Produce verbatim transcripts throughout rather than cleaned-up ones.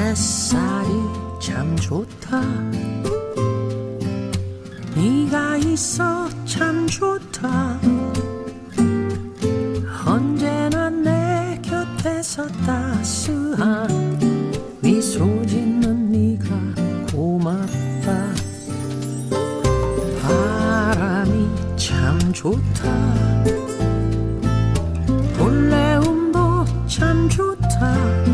햇살이 참 좋다. 네가 있어 참 좋다. 언제나 내 곁에서 따스한 미소 짓는 네가 고맙다. 바람이 참 좋다. 볼레음도 참 좋다.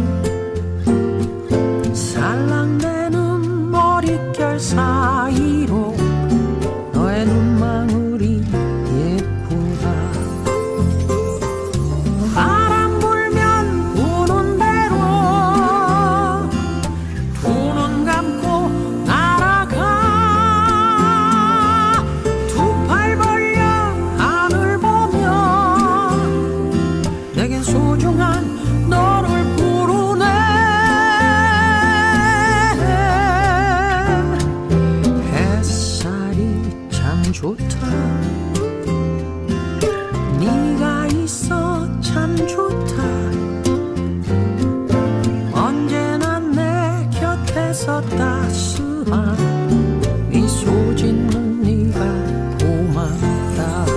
살랑대는 머릿결 사이로 너의 눈망울이 예쁘다. 바람 불면 부는 대로 두 눈 감고 날아가. 두 팔 벌려 하늘 보며 내겐 소중한 너를 부르네. 햇살이 참 좋다. 네가 있어 참 좋다. 언제나 내 곁에서 따스한 미소 짓는 네가 고맙다.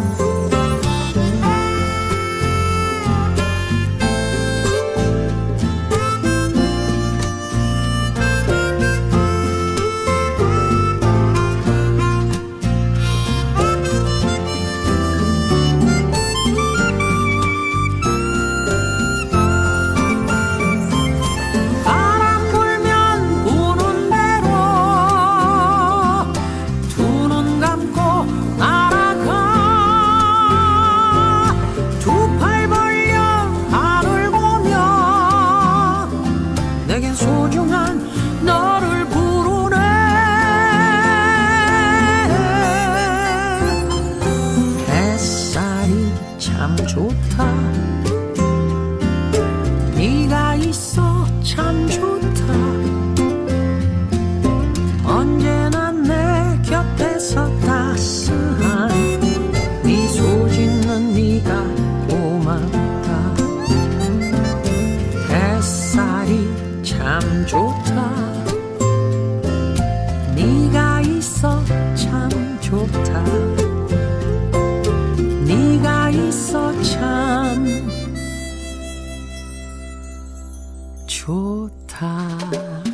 바람 불면 부는 대로 두 눈 감고 날아가. 두 팔 벌려 하늘 보며 내겐 소중한 너를 부르네. 햇살이 참 좋다. 네가 있어 참 좋다. 언제나 내 곁에서 따스한 미소 짓는 네가 고맙다. 햇살이 참 좋다. 네가 있어 참 좋다. 네가 있어 참 좋다.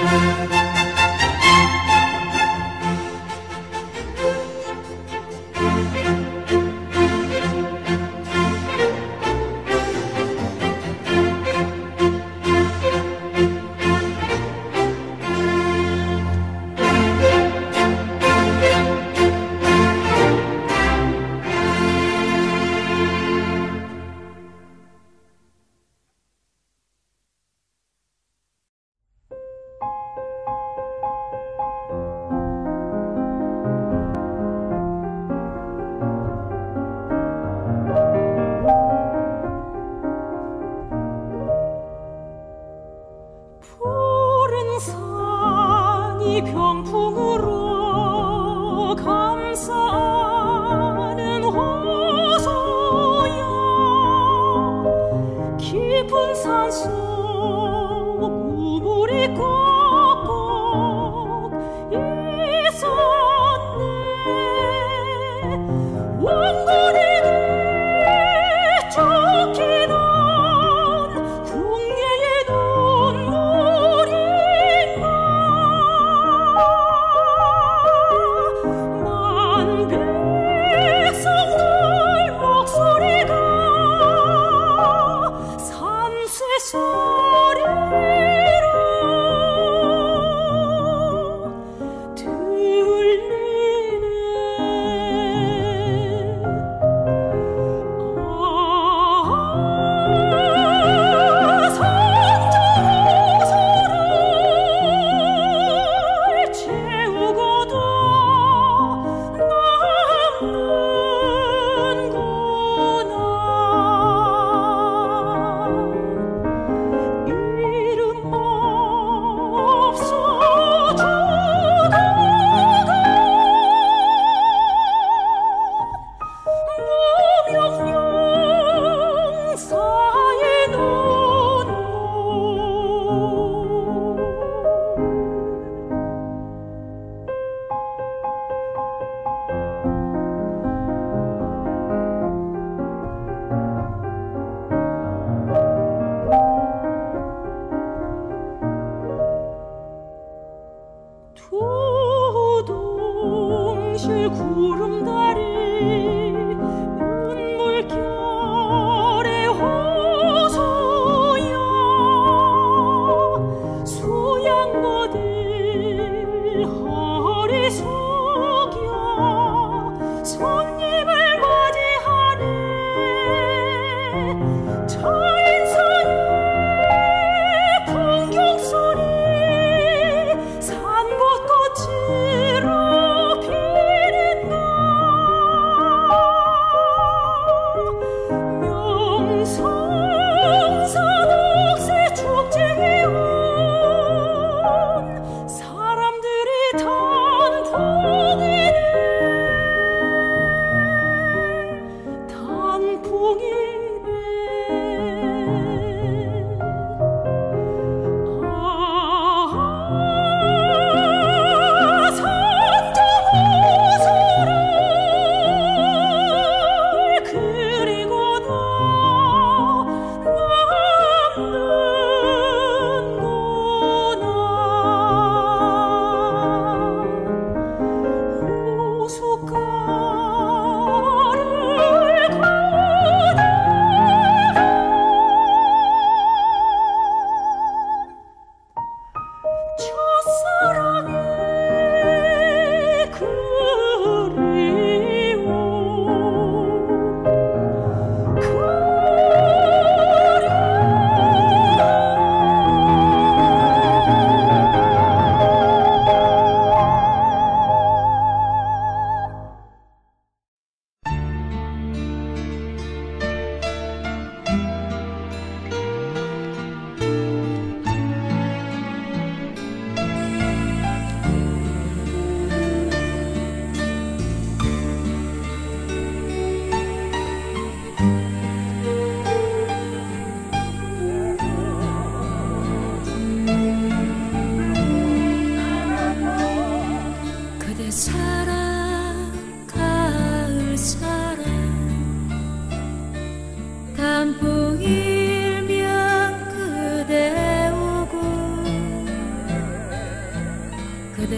병풍으로 감싸는 호소야 깊은 산속 우물이 꼭꼭 있었네. 원군에게 쫓기던 궁예의 눈물인가. 만 백성들 목소리가 산새 소리로 들리네. 아, 산정호소를 채우고도 남는구나. 이름 없어 죽어간 무명령사의 눈물. 두둥실 구름다리 눈물결의 호소야 수양모들 허리 숙여 손님을 맞이하네. 저인산의 풍경소리 산곳꽃으로 피는 날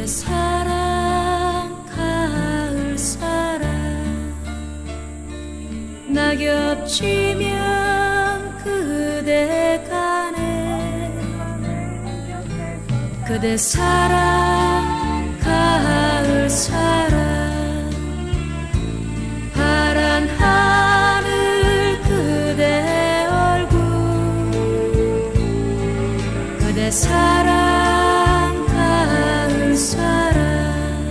그대 사랑 가을 사랑 낙엽 지면 그대 가네 그대 사랑 가을 사랑 파란 하늘 그대 얼굴 그대 사랑 가을 사랑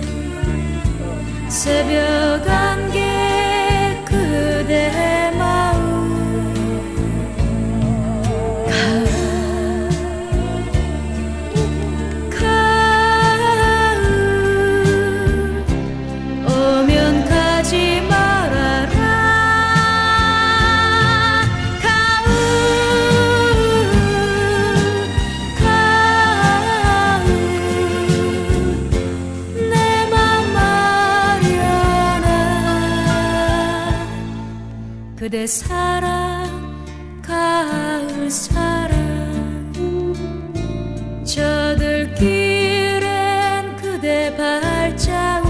새벽 안개 그대 마음 가을 가을 오면 가지 말아라 가을 가을 내 맘 아련하 그대 사랑 가을 사랑 저들길엔 그대 발자국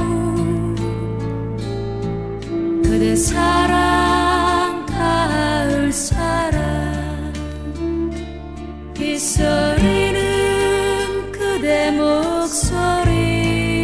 그대 사랑 가을 사랑 빗소리는 그대 목소리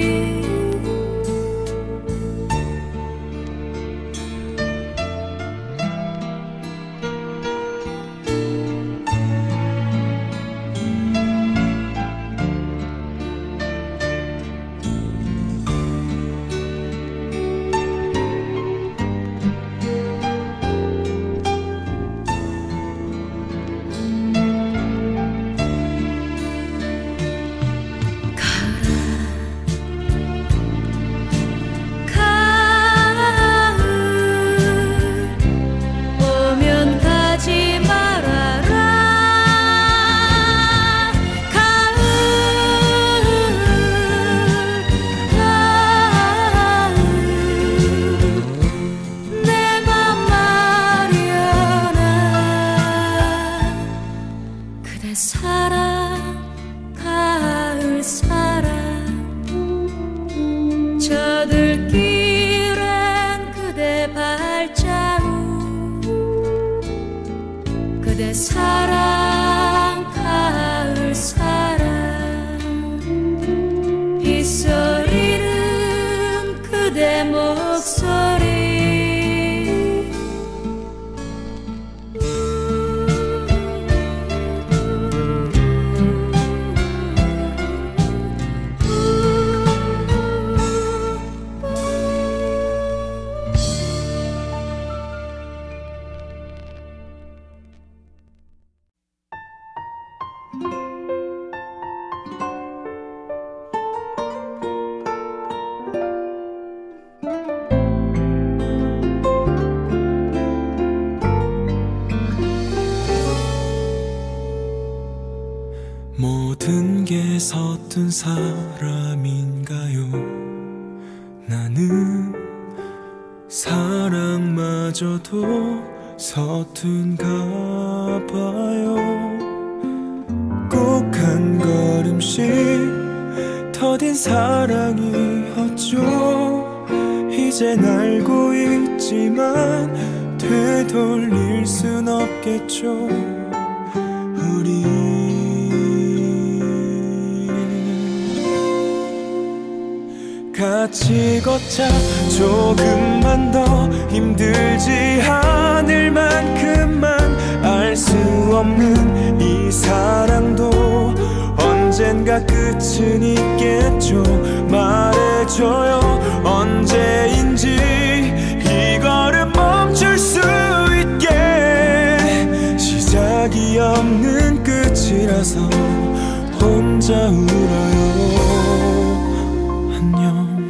사랑 가을 사랑 저들길엔 그대 발자국 그대 사랑 가을 사랑 빗소리는 그대 목소리 모든 게 서툰 사람인가요? 나는 사랑마저도 서툰가 봐요. 꼭 한 걸음씩 더딘 사랑이었죠. 이젠 알고 있지만 되돌릴 순 없겠죠. 우리 같이 걷자. 조금만 더 힘들지 않을 만큼만 알 수 없는 이 사랑도 언젠가 끝은 있겠죠. 말해줘요 언제인지 이 걸음 멈출 수 있게. 시작이 없는 끝이라서 혼자 울어요. 안녕.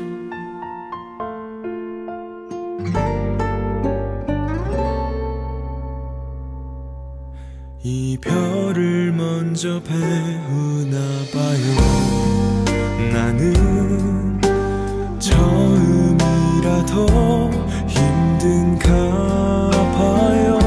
이별을 먼저 배우나 봐요. 나는 처음이라도 힘든가 봐요.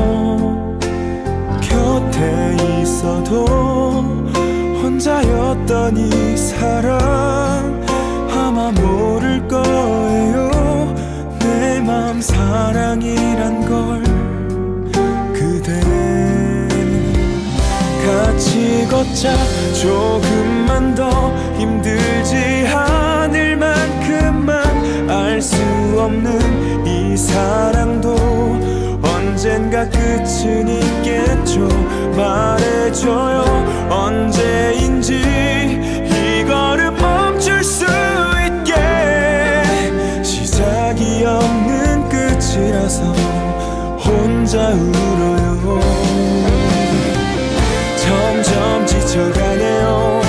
곁에 있어도 혼자였던 이 사랑 아마 모를 거예요. 내 맘 사랑이란 걸 그대 같이 걷자. 조금만 더 힘들지 않을 만큼만 알 수 없는 이 사랑도 언젠가 끝은 있겠죠. 말해줘요 언제인지 이 걸음 멈출 수 있게. 시작이 없는 끝이라서 혼자 울어요. 점점 지쳐가네요.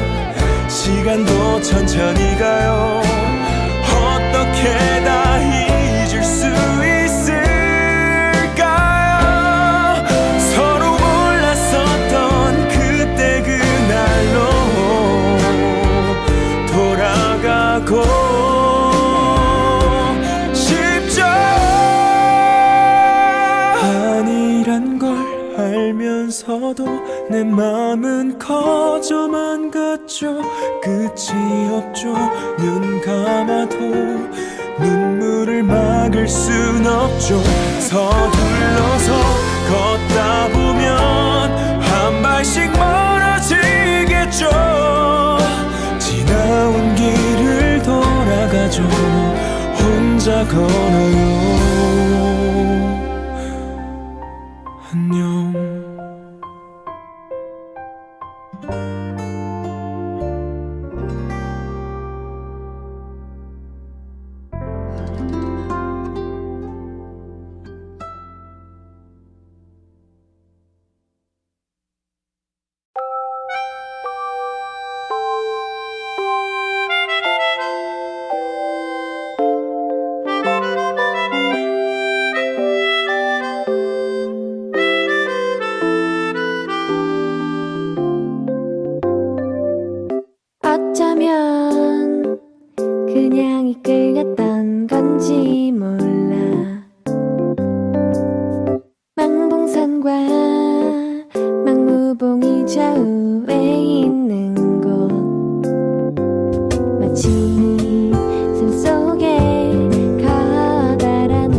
시간도 천천히 가요. 어떻게 다 잊을 수 있을까요? 서로 몰랐었던 그때 그날로 돌아가고 싶죠. 아니란 걸 알면서도 내 맘은 커져만 갔죠. 끝이 없죠. 눈 감아도 눈물을 막을 순 없죠. 서둘러서 걷다 보면 한 발씩 멀어지겠죠. 지나온 길을 돌아가죠. 혼자 걸어요. 안녕. 어쩌면 그냥 이끌렸던 건지 몰라. 망봉산과 망무봉이 좌우에 있는 곳, 마치 산속에 커다란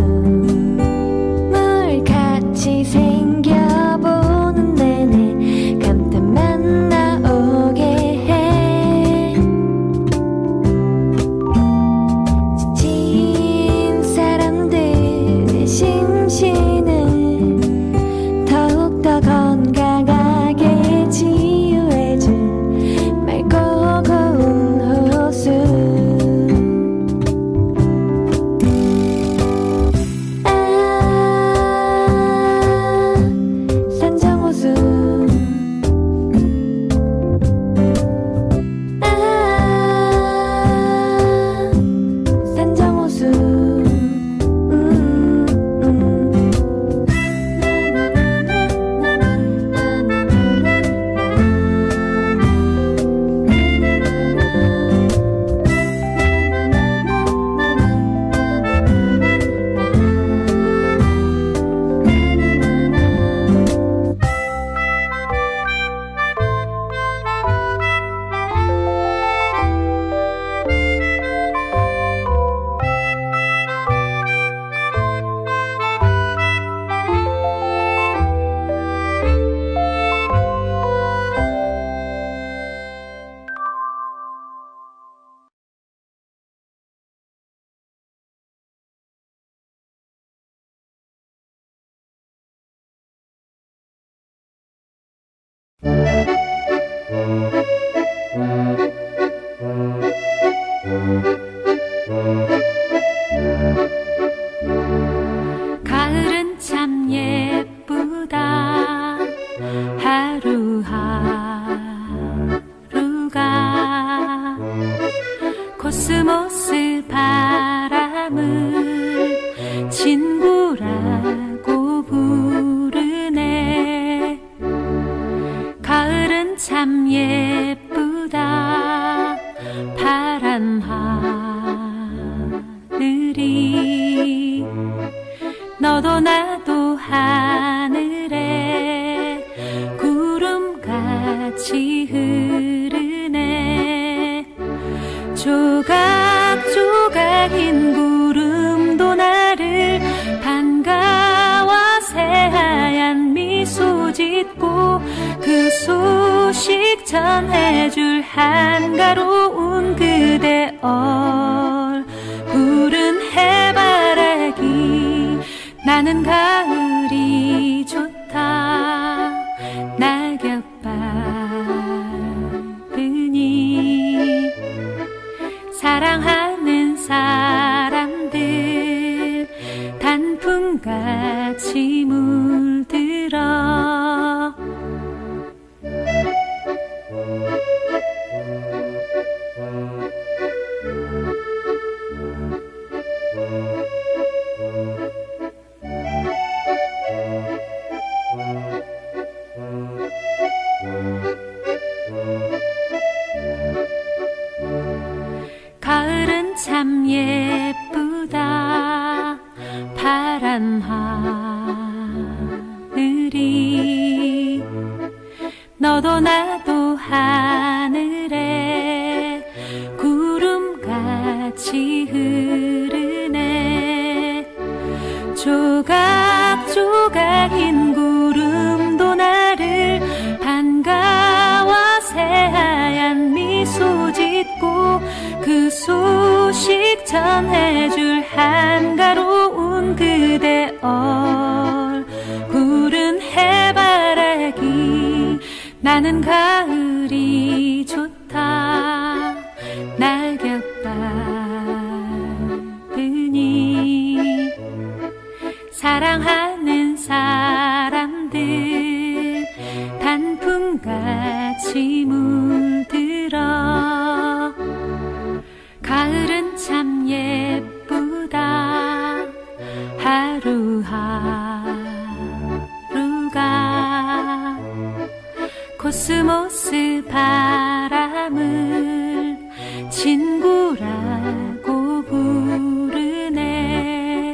우물같이 생겨보는 내내 감탄만 나오게 해. 지친 사람들의 심신을 더욱더 건강하게 치유해줄 맑고 고운 호수. 아, 산정호수. 아, 산정호수. 음, 음. 가을은 참 예쁘다. 하루하루가 코스모스 바람을 친구라고 부르네. 가을은 참 예쁘다. 파란 하늘이 너도 나도 하늘에 구름같이 흐르네. 조각 소식 전해줄 한가로운 그대 얼굴은 해바라기 나는 가을이 좋다 낙엽바르니 사랑하는 사람들 단풍같이 물들어 가을은 참 예쁘다 파란 하늘이 너도 나도 하늘에 구름같이 흐르네 조각조각인 구름도 나를 반가워 새하얀 미소 짓고 그 소식 전해줄 한가로운 그대 얼굴은 해바라기 나는 가을이 좋다 낙엽바르니 사랑하는 사람들 단풍같이 물들어 가을은 참 예쁘다 하루하루가 코스모스 바람을 친구라고 부르네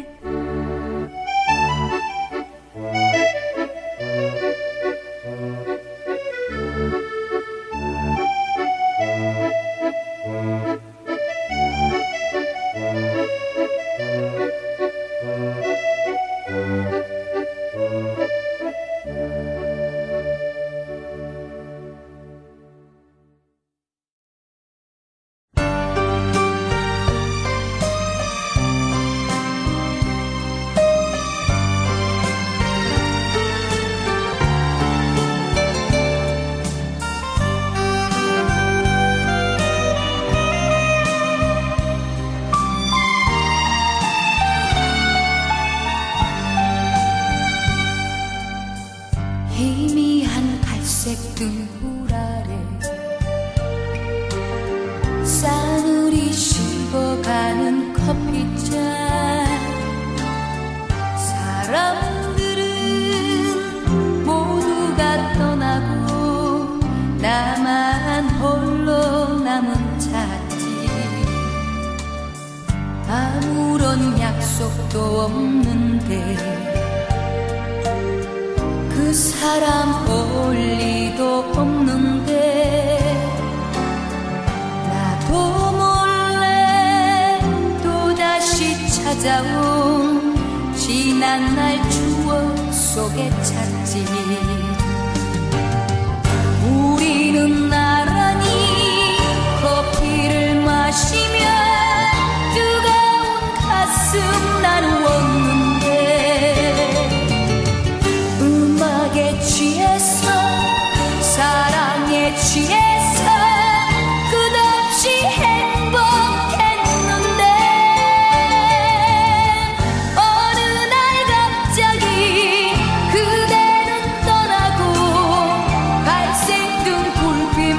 희미한 갈색 등불 아래 싸늘히 식어가는 커피잔 사람들은 모두가 떠나고 나만 홀로 남은 찻집 아무런 약속도 없는데 그 사람 볼 리도 없는데 나도 몰래 또다시 찾아온 지난날 추억 속에 찾지 우리는 나란히 커피를 마시며 뜨거운 가슴 나누었는데 음악에 취해서 사랑에 취해서 끝없이 행복했는데 어느 날 갑자기 그대는 떠나고 갈색 등불빛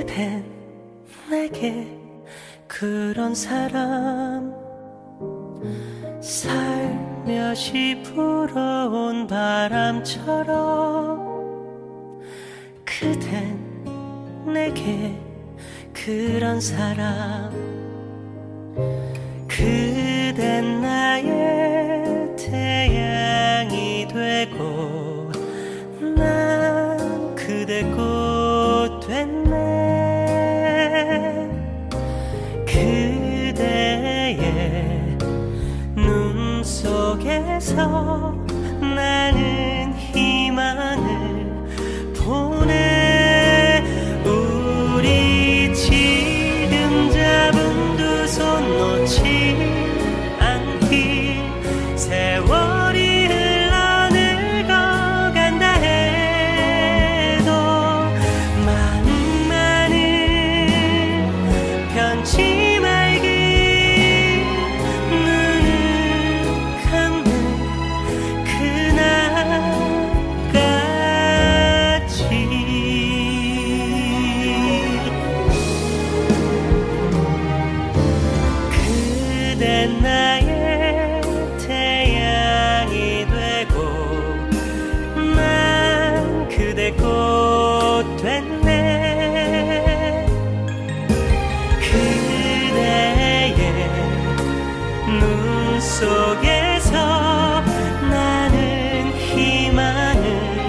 그댄 내게 그런 사람 살며시 불어온 바람처럼 그댄 내게 그런 사람 그댄 나의 태양이 되고 난 그대 꽃 됐네 그대의 눈 속에서 나는 희망을 보내 우리 지금 잡은 두 손 놓지 않길 세월이 흘러 늙어간다 해도 많은 많은 변치 말기 눈을 감는 그날까지 그댄 나의 태양이 되고 난 그대 꽃 됐네 그대의 눈 속에서 나는 희망을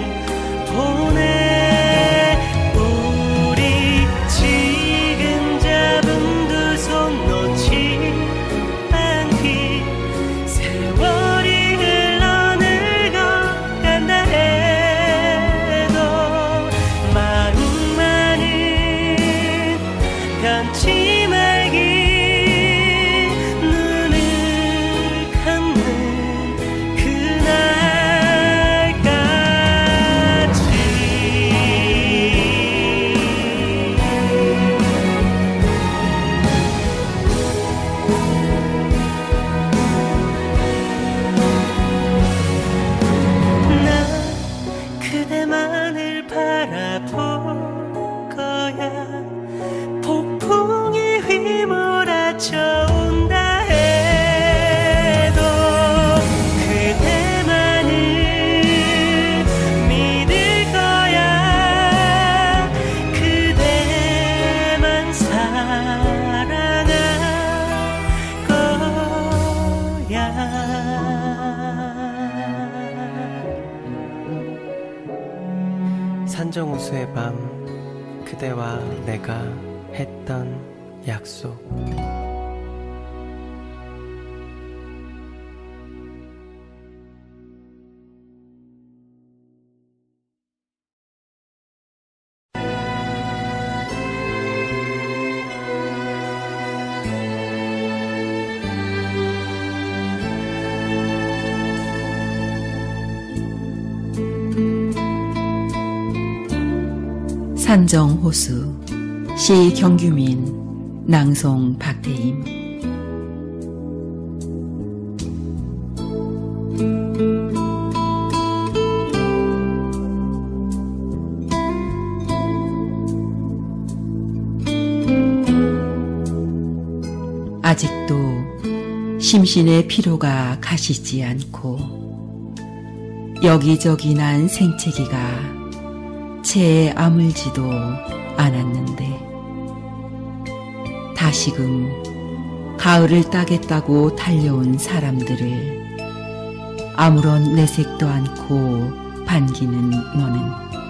보내 우리 지금 잡은 두 손 놓지 않기 세월이 흘러 늙어간다 해도 많은 많은 변치 말기 눈을 감는 그날까지 난 그대만을 바라볼 거야 폭풍이 휘몰아쳐 온다 해도 그대만을 믿을 거야 그대만 사랑할 거야 산정호수의 밤 그대와 내가 했던 약속 산정호수 시 경규민 낭송 박태임 아직도 심신의 피로가 가시지 않고 여기저기 난 생채기가 채에 아물지도 않았는데 다시금 가을을 따겠다고 달려온 사람들을 아무런 내색도 않고 반기는 너는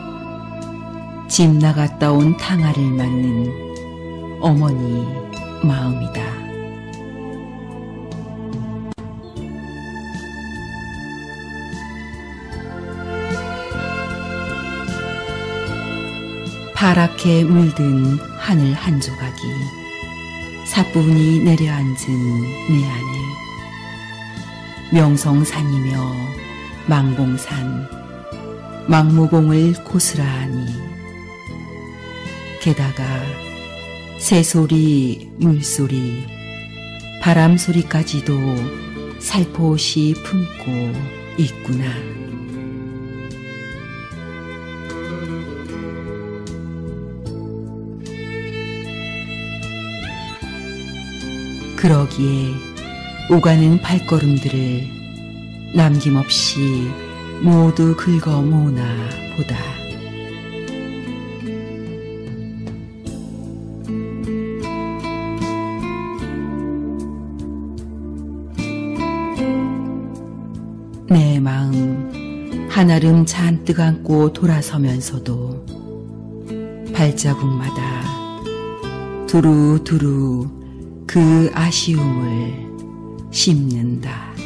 집 나갔다 온 탕아를 맞는 어머니 마음이다. 파랗게 물든 하늘 한 조각이 사뿐히 내려앉은 내 안에 명성산이며 망봉산, 망무공을 고스란히 게다가 새소리, 물소리, 바람소리까지도 살포시 품고 있구나. 그러기에 오가는 발걸음들을 남김없이 모두 긁어 모으나 보다. 내 마음 한아름 잔뜩 안고 돌아서면서도 발자국마다 두루두루 그 아쉬움을 씹는다.